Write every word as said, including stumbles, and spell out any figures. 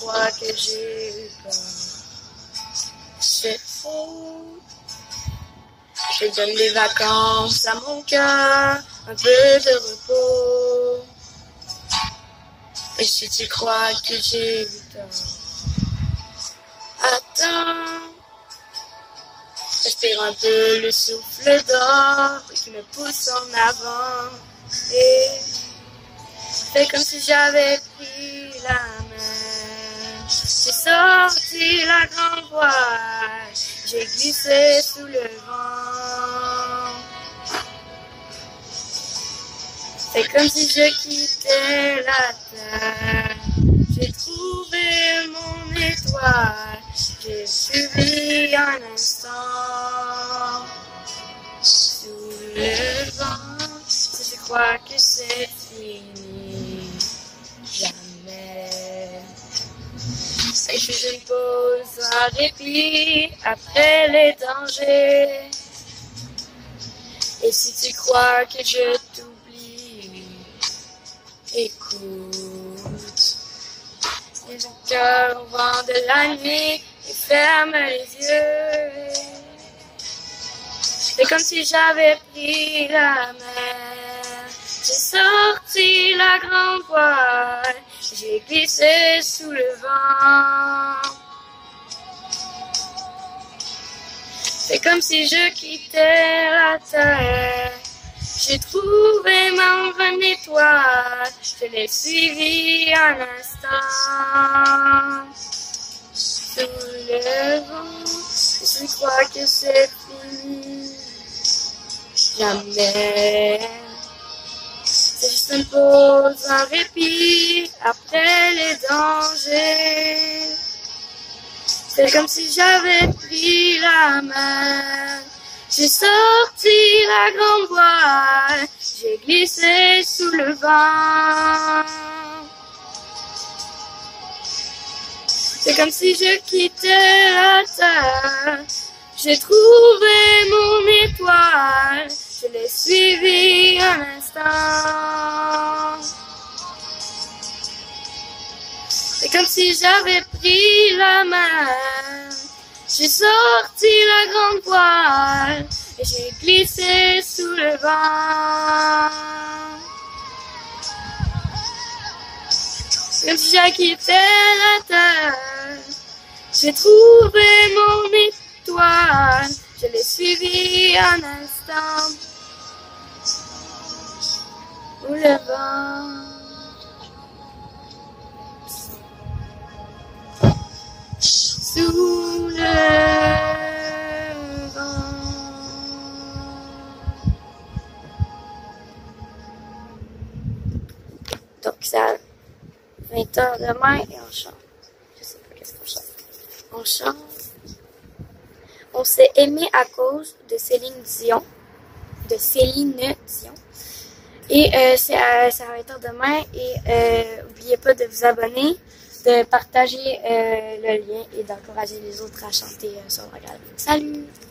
crois que j'ai eu peur, c'est faux. Je donne des vacances à mon cœur, un peu de repos. Et si tu crois que j'ai eu tort, attends. Respire un peu le souffle d'or qui me pousse en avant. Et fais comme si j'avais pris la main. J'ai sorti la grande voile, j'ai glissé sous le vent. C'est comme si je quittais la terre. J'ai trouvé mon étoile, j'ai suivi un instant. Sous le vent, si je crois que c'est fini, jamais. Et je fais une pause, un répit après les dangers. Et si tu crois que je t'oublie, écoute. Et mon cœur au vent de la nuit et ferme les yeux. C'est comme si j'avais pris la mer. J'ai sorti la grande voile, j'ai glissé sous le vent. C'est comme si je quittais la terre. J'ai trouvé ma bonne étoile, je l'ai suivi un instant. Sous le vent, je crois que c'est fini. Jamais. C'est juste une pause, un répit après les dangers. C'est comme si j'avais pris la main. J'ai sorti la grande voile, j'ai glissé sous le vent. C'est comme si je quittais la terre. J'ai trouvé mon étoile, je l'ai suivi un instant. C'est comme si j'avais pris la main. J'ai sorti la grande voile et j'ai glissé sous le vent. Comme si j'ai quitté la terre. J'ai trouvé mon étoile, je l'ai suivi un instant. Sous le vent. Sous le vent. Donc c'est à vingt heures demain et on chante. Je sais pas qu'est-ce qu'on chante. On chante. On s'est aimé à cause de Céline Dion. De Céline Dion. Et euh, c'est à, à vingt heures demain. Et euh, n'oubliez pas de vous abonner, de partager euh, le lien et d'encourager les autres à chanter euh, sur la galerie. Salut!